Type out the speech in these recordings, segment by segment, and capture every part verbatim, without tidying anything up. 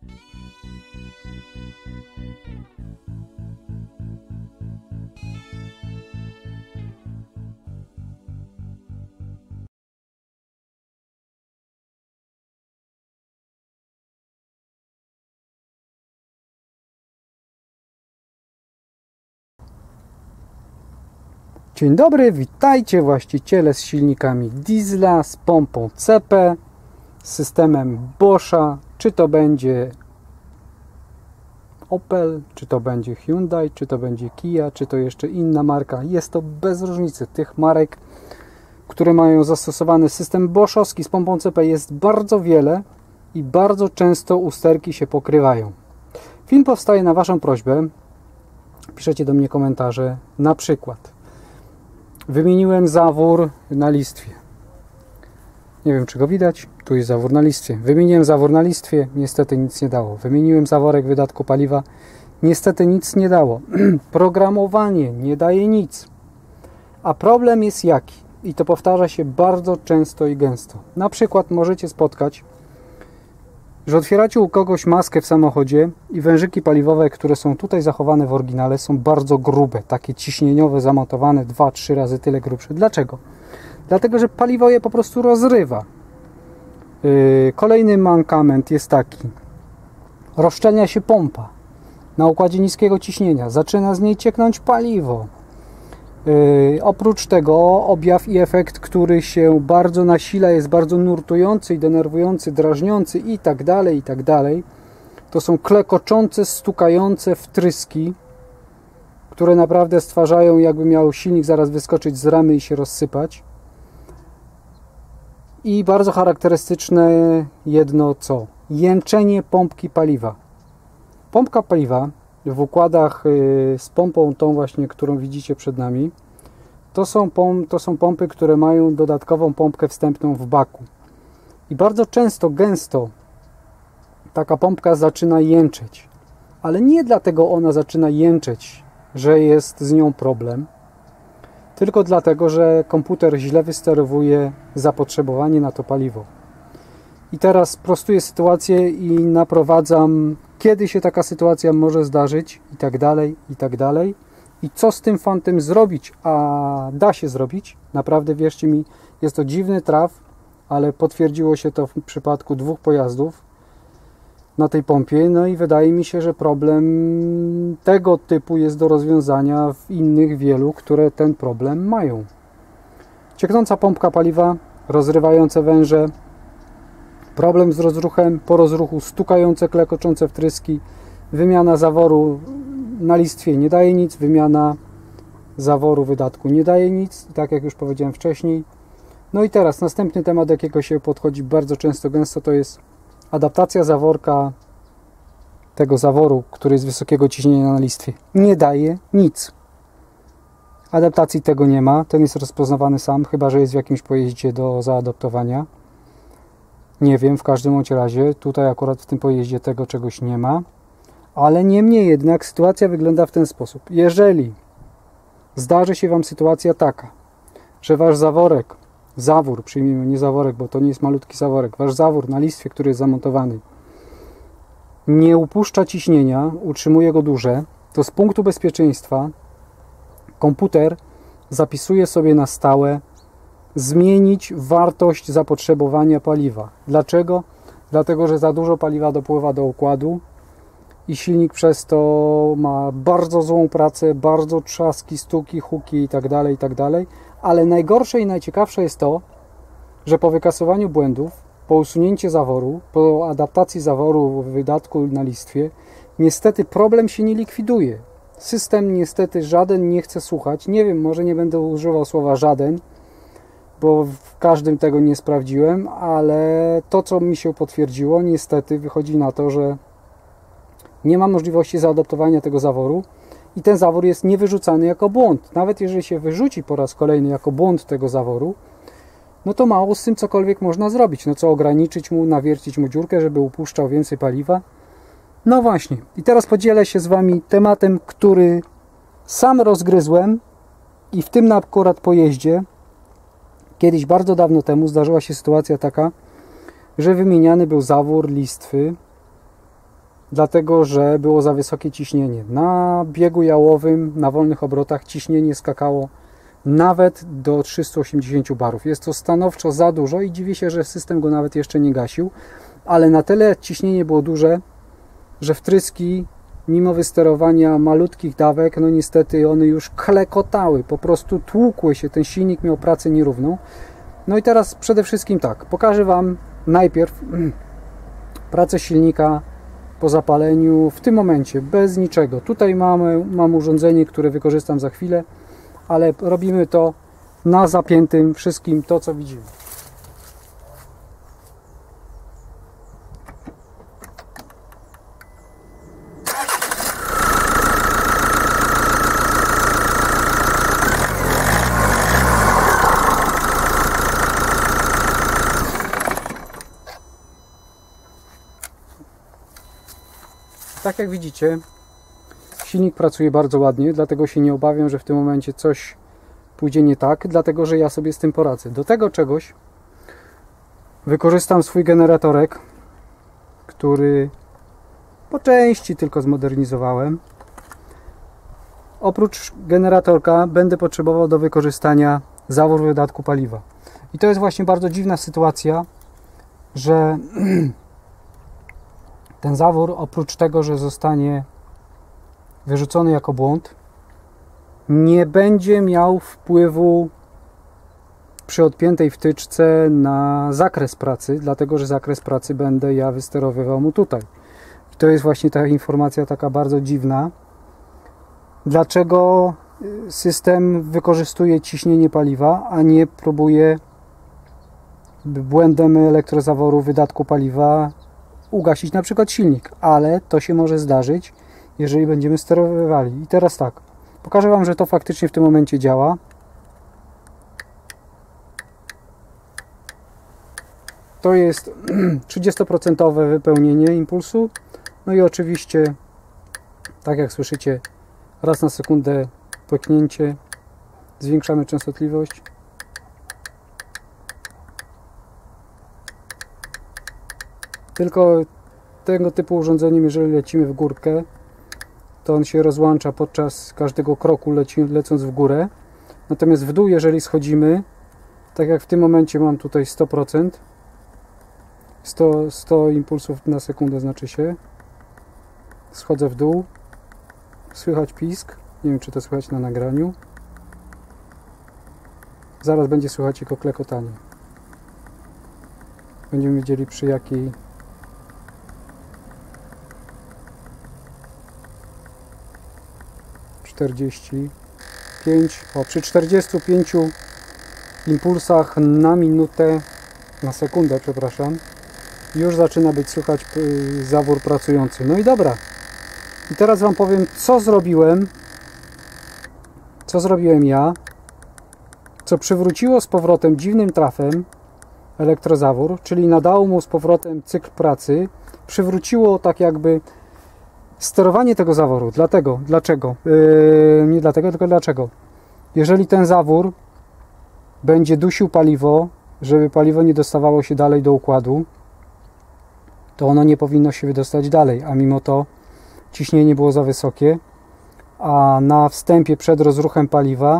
Dzień dobry, witajcie właściciele z silnikami diesla, z pompą C P, z systemem Boscha, czy to będzie Opel, czy to będzie Hyundai, czy to będzie Kia, czy to jeszcze inna marka. Jest to bez różnicy. Tych marek, które mają zastosowany system boschowski z pompą C P jest bardzo wiele i bardzo często usterki się pokrywają. Film powstaje na Waszą prośbę. Piszecie do mnie komentarze, na przykład wymieniłem zawór na listwie. Nie wiem, czy go widać. Tu jest zawór na listwie. Wymieniłem zawór na listwie. Niestety nic nie dało. Wymieniłem zaworek wydatku paliwa. Niestety nic nie dało. Programowanie nie daje nic. A problem jest jaki? I to powtarza się bardzo często i gęsto. Na przykład możecie spotkać, że otwieracie u kogoś maskę w samochodzie i wężyki paliwowe, które są tutaj zachowane w oryginale, są bardzo grube, takie ciśnieniowe, zamontowane dwa trzy razy tyle grubsze. Dlaczego? Dlatego, że paliwo je po prostu rozrywa. Yy, kolejny mankament jest taki. Rozszczelnia się pompa na układzie niskiego ciśnienia. Zaczyna z niej cieknąć paliwo. Yy, oprócz tego objaw i efekt, który się bardzo nasila, jest bardzo nurtujący i denerwujący, drażniący i tak dalej, i tak dalej. To są klekoczące, stukające wtryski, które naprawdę stwarzają, jakby miał silnik zaraz wyskoczyć z ramy i się rozsypać. I bardzo charakterystyczne jedno co? Jęczenie pompki paliwa. Pompka paliwa w układach z pompą tą właśnie, którą widzicie przed nami, to są, pom to są pompy, które mają dodatkową pompkę wstępną w baku. I bardzo często, gęsto taka pompka zaczyna jęczeć. Ale nie dlatego ona zaczyna jęczeć, że jest z nią problem, tylko dlatego, że komputer źle wysterowuje zapotrzebowanie na to paliwo. I teraz prostuję sytuację i naprowadzam, kiedy się taka sytuacja może zdarzyć i tak dalej, i tak dalej. I co z tym fantem zrobić? A da się zrobić. Naprawdę, wierzcie mi, jest to dziwny traf, ale potwierdziło się to w przypadku dwóch pojazdów na tej pompie. No i wydaje mi się, że problem tego typu jest do rozwiązania w innych wielu, które ten problem mają. Cieknąca pompka paliwa, rozrywające węże, problem z rozruchem, po rozruchu stukające, klekoczące wtryski, wymiana zaworu na listwie nie daje nic, wymiana zaworu wydatku nie daje nic, tak jak już powiedziałem wcześniej. No i teraz następny temat, do jakiego się podchodzi bardzo często, gęsto, to jest adaptacja zaworka, tego zaworu, który jest wysokiego ciśnienia na listwie. Nie daje nic. Adaptacji tego nie ma, ten jest rozpoznawany sam, chyba że jest w jakimś pojeździe do zaadaptowania. Nie wiem, w każdym bądź razie, tutaj akurat w tym pojeździe tego czegoś nie ma. Ale niemniej jednak sytuacja wygląda w ten sposób. Jeżeli zdarzy się Wam sytuacja taka, że Wasz zaworek, zawór, przyjmijmy nie zaworek, bo to nie jest malutki zaworek, Wasz zawór na listwie, który jest zamontowany, nie upuszcza ciśnienia, utrzymuje go duże, to z punktu bezpieczeństwa komputer zapisuje sobie na stałe zmienić wartość zapotrzebowania paliwa. Dlaczego? Dlatego, że za dużo paliwa dopływa do układu i silnik przez to ma bardzo złą pracę, bardzo trzaski, stuki, huki i tak dalej, i tak dalej. Ale najgorsze i najciekawsze jest to, że po wykasowaniu błędów, po usunięciu zaworu, po adaptacji zaworu w wydatku na listwie, niestety problem się nie likwiduje. System niestety żaden nie chce słuchać. Nie wiem, może nie będę używał słowa żaden, bo w każdym tego nie sprawdziłem, ale to, co mi się potwierdziło, niestety wychodzi na to, że nie ma możliwości zaadaptowania tego zaworu i ten zawór jest niewyrzucany jako błąd. Nawet jeżeli się wyrzuci po raz kolejny jako błąd tego zaworu, no to mało z tym cokolwiek można zrobić. No co, ograniczyć mu, nawiercić mu dziurkę, żeby upuszczał więcej paliwa? No właśnie. I teraz podzielę się z Wami tematem, który sam rozgryzłem i w tym akurat pojeździe kiedyś bardzo dawno temu zdarzyła się sytuacja taka, że wymieniany był zawór listwy dlatego że było za wysokie ciśnienie. Na biegu jałowym, na wolnych obrotach ciśnienie skakało nawet do trzystu osiemdziesięciu barów. Jest to stanowczo za dużo i dziwię się, że system go nawet jeszcze nie gasił, ale na tyle ciśnienie było duże, że wtryski, mimo wysterowania malutkich dawek, no niestety one już klekotały, po prostu tłukły się, ten silnik miał pracę nierówną. No i teraz przede wszystkim tak, pokażę Wam najpierw pracę silnika po zapaleniu w tym momencie, bez niczego. Tutaj mamy, mam urządzenie, które wykorzystam za chwilę, ale robimy to na zapiętym wszystkim, to co widzimy. Tak jak widzicie, silnik pracuje bardzo ładnie, dlatego się nie obawiam, że w tym momencie coś pójdzie nie tak, dlatego że ja sobie z tym poradzę. Do tego czegoś wykorzystam swój generatorek, który po części tylko zmodernizowałem. Oprócz generatorka będę potrzebował do wykorzystania zawór wydatku paliwa. I to jest właśnie bardzo dziwna sytuacja, że ten zawór, oprócz tego, że zostanie wyrzucony jako błąd, nie będzie miał wpływu przy odpiętej wtyczce na zakres pracy, dlatego że zakres pracy będę ja wysterowywał mu tutaj. I to jest właśnie ta informacja taka bardzo dziwna. Dlaczego system wykorzystuje ciśnienie paliwa, a nie próbuje błędem elektrozaworu wydatku paliwa ugasić na przykład silnik, ale to się może zdarzyć, jeżeli będziemy sterowywali. I teraz tak, pokażę Wam, że to faktycznie w tym momencie działa. To jest trzydzieści procent wypełnienie impulsu. No i oczywiście, tak jak słyszycie, raz na sekundę płyknięcie. Zwiększamy częstotliwość. Tylko tego typu urządzeniem, jeżeli lecimy w górkę, to on się rozłącza podczas każdego kroku, leci, lecąc w górę. Natomiast w dół, jeżeli schodzimy, tak jak w tym momencie mam tutaj sto procent, sto, sto impulsów na sekundę znaczy się, schodzę w dół, słychać pisk, nie wiem czy to słychać na nagraniu, zaraz będzie słychać jego klekotanie. Będziemy wiedzieli przy jakiej czterdzieści pięć, o przy czterdziestu pięciu impulsach na minutę, na sekundę, przepraszam, już zaczyna być słychać zawór pracujący. No i dobra. I teraz Wam powiem, co zrobiłem, co zrobiłem ja, co przywróciło z powrotem dziwnym trafem elektrozawór, czyli nadało mu z powrotem cykl pracy, przywróciło tak jakby sterowanie tego zaworu. Dlatego, dlaczego? Yy, nie dlatego, tylko dlaczego? Jeżeli ten zawór będzie dusił paliwo, żeby paliwo nie dostawało się dalej do układu, to ono nie powinno się wydostać dalej, a mimo to ciśnienie było za wysokie, a na wstępie przed rozruchem paliwa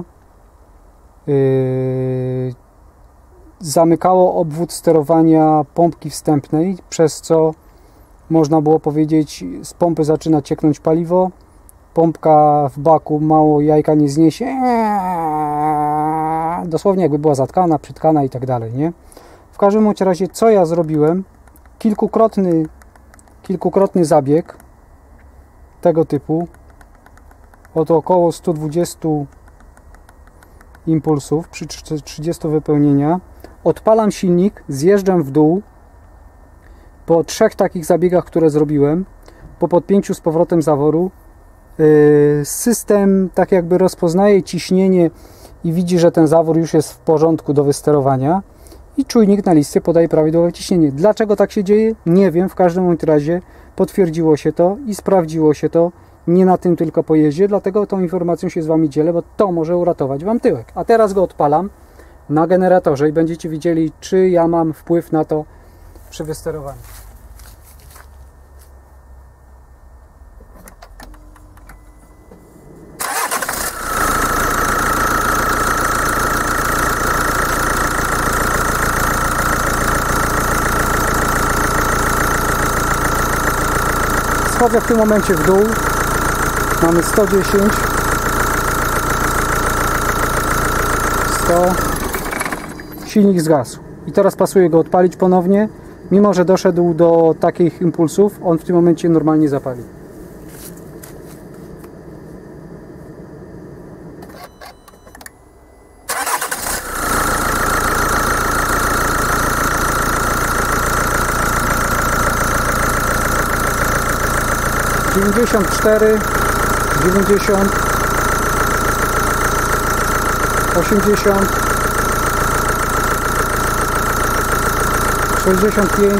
yy, zamykało obwód sterowania pompki wstępnej, przez co można było powiedzieć, z pompy zaczyna cieknąć paliwo, pompka w baku mało jajka nie zniesie, dosłownie jakby była zatkana, przytkana i tak dalej, nie? W każdym bądź razie, co ja zrobiłem? Kilkukrotny, kilkukrotny zabieg tego typu od około stu dwudziestu impulsów przy trzydziestu wypełnienia. Odpalam silnik, zjeżdżam w dół. Po trzech takich zabiegach, które zrobiłem, po podpięciu z powrotem zaworu, system tak jakby rozpoznaje ciśnienie i widzi, że ten zawór już jest w porządku do wysterowania i czujnik na listce podaje prawidłowe ciśnienie. Dlaczego tak się dzieje? Nie wiem, w każdym bądź razie potwierdziło się to i sprawdziło się to nie na tym tylko pojeździe, dlatego tą informacją się z Wami dzielę, bo to może uratować Wam tyłek. A teraz go odpalam na generatorze i będziecie widzieli, czy ja mam wpływ na to przy wysterowaniu. schodzę w tym momencie w dół. Mamy sto dziesięć, sto. Silnik zgasł. I teraz pasuje go odpalić ponownie. Mimo że doszedł do takich impulsów, on w tym momencie normalnie zapali. dziewięćdziesiąt cztery, dziewięćdziesiąt, osiemdziesiąt, sześćdziesiąt pięć,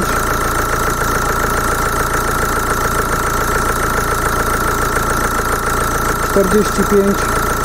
czterdzieści pięć,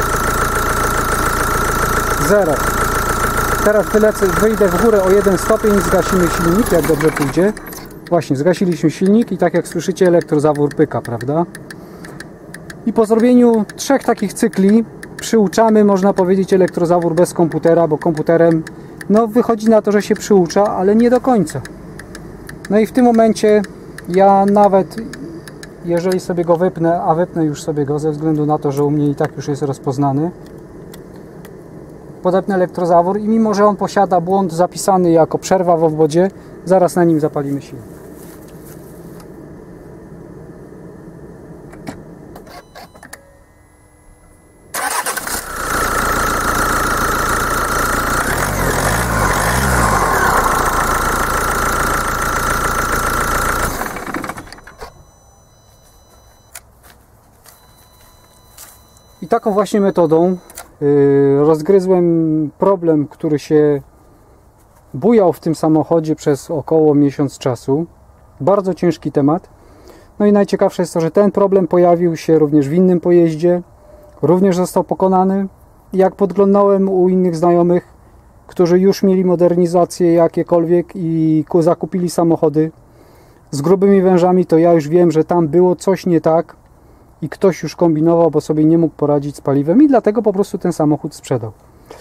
zero. Teraz wylecę, wyjdę w górę o jeden stopień i zgasimy silnik, jak dobrze pójdzie. Właśnie, zgasiliśmy silnik i tak jak słyszycie, elektrozawór pyka, prawda? I po zrobieniu trzech takich cykli przyuczamy, można powiedzieć, elektrozawór bez komputera, bo komputerem no wychodzi na to, że się przyucza, ale nie do końca. No i w tym momencie ja nawet, jeżeli sobie go wypnę, a wypnę już sobie go ze względu na to, że u mnie i tak już jest rozpoznany, podepnę elektrozawór i mimo, że on posiada błąd zapisany jako przerwa w obwodzie, zaraz na nim zapalimy silnik. I taką właśnie metodą yy, rozgryzłem problem, który się bujał w tym samochodzie przez około miesiąc czasu. Bardzo ciężki temat. No i najciekawsze jest to, że ten problem pojawił się również w innym pojeździe. Również został pokonany. Jak podglądałem u innych znajomych, którzy już mieli modernizację jakiekolwiek i zakupili samochody z grubymi wężami, to ja już wiem, że tam było coś nie tak i ktoś już kombinował, bo sobie nie mógł poradzić z paliwem i dlatego po prostu ten samochód sprzedał.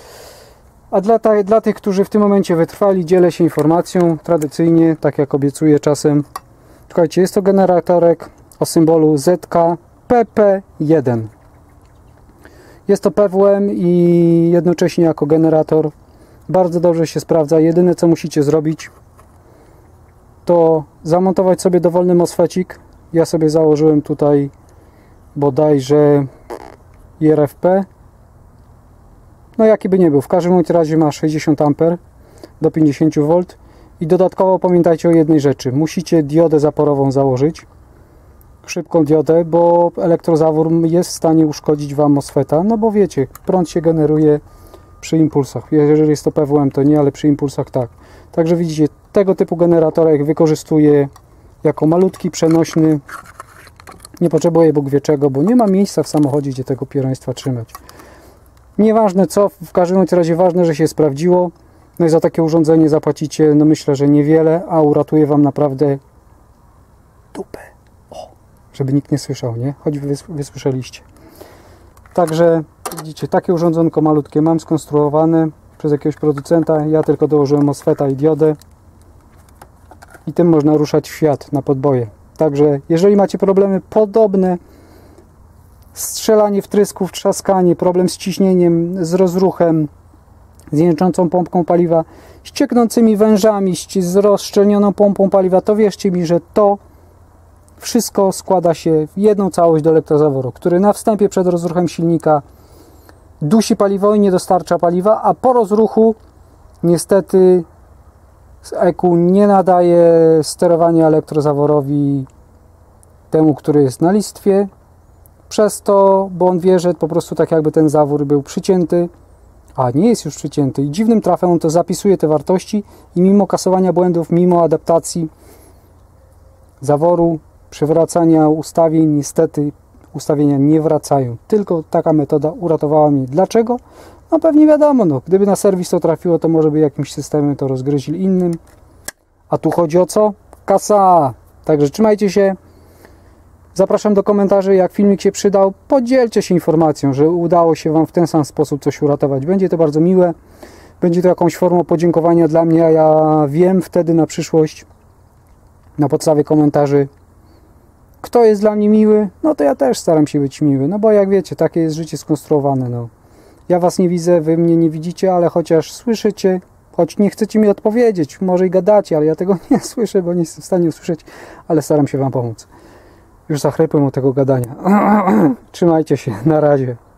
A dla, ta, dla tych, którzy w tym momencie wytrwali, dzielę się informacją tradycyjnie, tak jak obiecuję czasem. Słuchajcie, jest to generatorek o symbolu Z K P P jeden. Jest to P W M i jednocześnie jako generator bardzo dobrze się sprawdza. Jedyne co musicie zrobić, to zamontować sobie dowolny mosfecik. Ja sobie założyłem tutaj bodajże I R F P. No jaki by nie był, w każdym razie ma sześćdziesiąt amperów do pięćdziesiąt wolt. I dodatkowo pamiętajcie o jednej rzeczy. Musicie diodę zaporową założyć. Szybką diodę, bo elektrozawór jest w stanie uszkodzić Wam mosfeta. No bo wiecie, prąd się generuje przy impulsach. Jeżeli jest to P W M, to nie, ale przy impulsach tak. Także widzicie, tego typu generatorek wykorzystuję jako malutki, przenośny. Nie potrzebuję Bóg wie czego, bo nie ma miejsca w samochodzie, gdzie tego pieroństwa trzymać. Nieważne co, w każdym razie ważne, że się sprawdziło. No i za takie urządzenie zapłacicie, no myślę, że niewiele, a uratuje Wam naprawdę dupę. O, żeby nikt nie słyszał, nie? Choć wy wysłyszeliście. Także widzicie, takie urządzonko malutkie mam skonstruowane przez jakiegoś producenta. Ja tylko dołożyłem mosfeta i diodę. I tym można ruszać w świat na podboje. Także jeżeli macie problemy podobne, strzelanie wtrysków, trzaskanie, problem z ciśnieniem, z rozruchem, z jęczącą pompką paliwa, z cieknącymi wężami, z rozszczelnioną pompą paliwa, to wierzcie mi, że to wszystko składa się w jedną całość do elektrozaworu, który na wstępie przed rozruchem silnika dusi paliwo i nie dostarcza paliwa, a po rozruchu niestety z E Q nie nadaje sterowania elektrozaworowi temu, który jest na listwie, przez to, bo on wie, że po prostu tak jakby ten zawór był przycięty, a nie jest już przycięty i dziwnym trafem on to zapisuje te wartości i mimo kasowania błędów, mimo adaptacji zaworu, przywracania ustawień, niestety ustawienia nie wracają. Tylko taka metoda uratowała mnie. Dlaczego? No pewnie wiadomo, no, gdyby na serwis to trafiło, to może by jakimś systemem to rozgryźli innym. A tu chodzi o co? Kasa! Także trzymajcie się. Zapraszam do komentarzy, jak filmik się przydał. Podzielcie się informacją, że udało się Wam w ten sam sposób coś uratować. Będzie to bardzo miłe. Będzie to jakąś formą podziękowania dla mnie, a ja wiem wtedy na przyszłość, na podstawie komentarzy, Kto jest dla mnie miły, no to ja też staram się być miły, no bo jak wiecie, takie jest życie skonstruowane, no. Ja was nie widzę, wy mnie nie widzicie, ale chociaż słyszycie, choć nie chcecie mi odpowiedzieć, może i gadacie, ale ja tego nie słyszę, bo nie jestem w stanie usłyszeć, ale staram się wam pomóc. Już zachrypłem od tego gadania. Trzymajcie się, na razie.